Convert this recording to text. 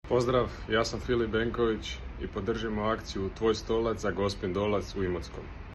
Pozdrav, ja sam Filip Benković i podržimo akciju Tvoj stolac za Gospin dolac u Imotskom.